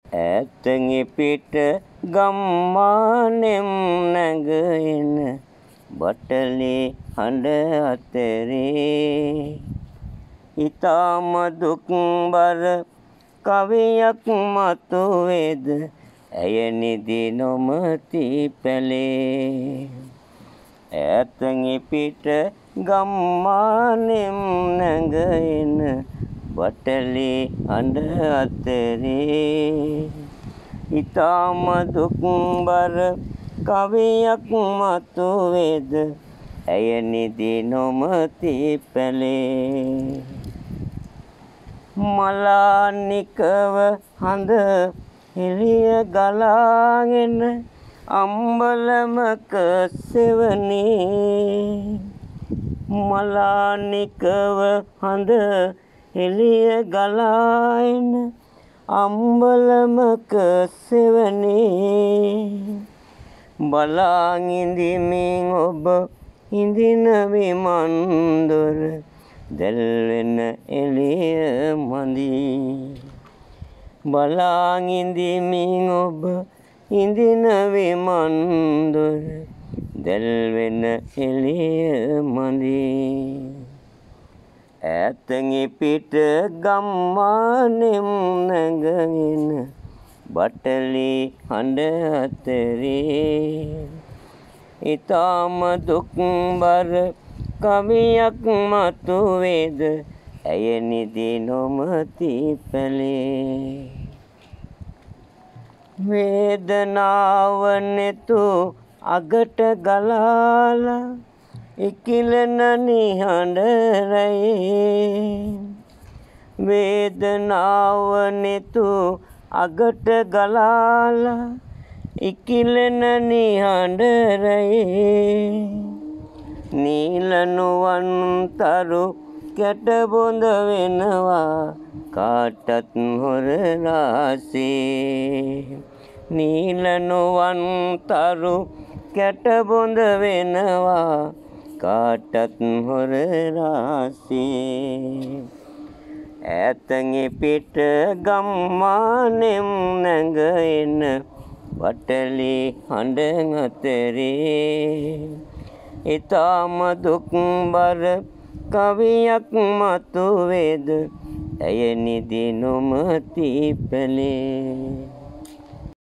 ඈතෙන් පිට ගම්මානෙම් නැගෙන බටලේ හඬ අතරේ ඊටම දුක්බර කවියක් මතුවේද ඇය නිදි නොමැති පැලේ ඈතෙන් පිට ගම්මානෙම් නැගෙන බටලේ හඬ අතරේ ඊටම දුක්බර කවියක් මතුවේද ඇය නිදි නොමැති පැලේ මලානිකව හඳ එළිය ගලාගෙන අම්බලමක සෙවනේ මලානිකව හඳ එළිය ගලාගෙන අම්බලමක සෙවනේ බලාන් ඉඳිමින් ඔබ ඉඳින විමන් දොර දැල්වෙන එළිය මදියි බලාන් ඉඳිමින් ඔබ ඉඳින විමන් දොර දැල්වෙන එළිය මදියි ඈතෙන් පිට ගම්මානෙම් නැගගෙන බටලේ හඬ අතරේ ඊටම දුක්බර කවියක් මතුවේද ඇය නිදි නොමැති පැලේ වේදනාව නෙතු අගට ගලාලා ඉකිලෙන නිහඬ රැයේ වේදනාව නෙතු අගට ගලාලා ඉකිලෙන නිහඬ රැයේ නීලනුවන් තරු කැට බොඳ වෙනවා කාටත් හොර රාසේ නීලනුවන් තරු කැට බොඳ වෙනවා කාටත් හොර රාසේ ඈතෙන් පිට ගම්මානෙම් නැගෙන බටලේ හඬ අතරේ ඊටම දුක්බර කවියක් මතුවේද ඇය නිදි නොමැති පැලේ